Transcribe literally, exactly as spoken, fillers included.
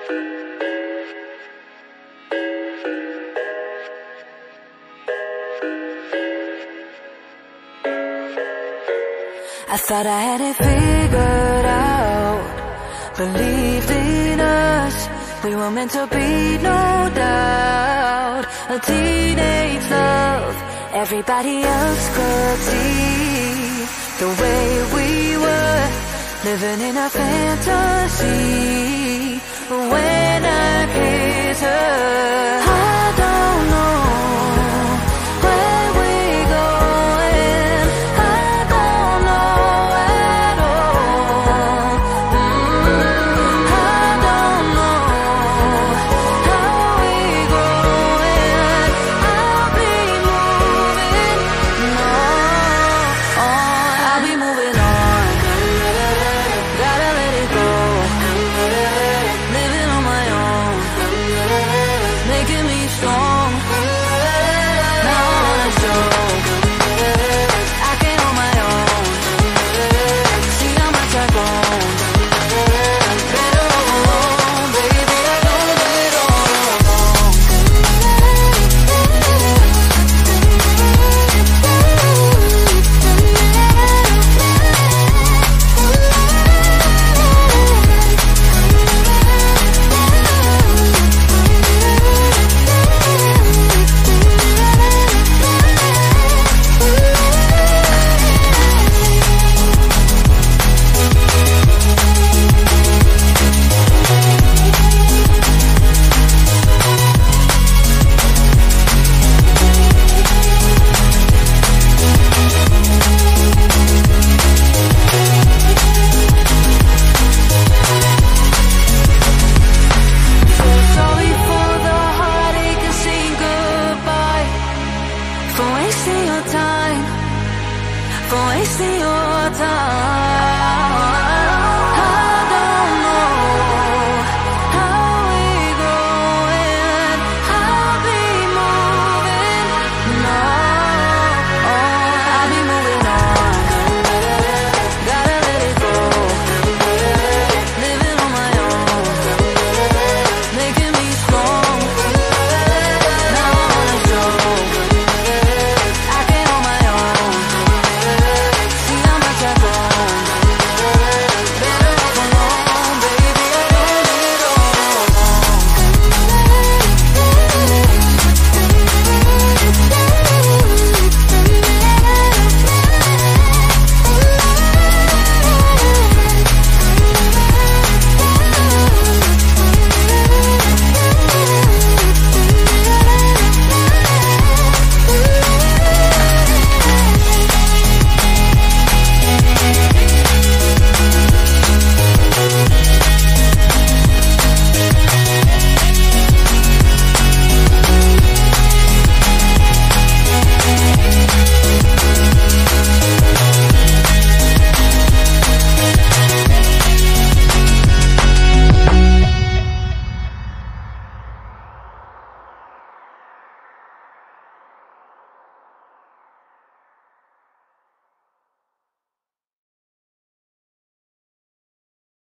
I thought I had it figured out, believed in us, we were meant to be, no doubt. A teenage love, everybody else could see the way we were, living in a fantasy. When I kiss her, I don't know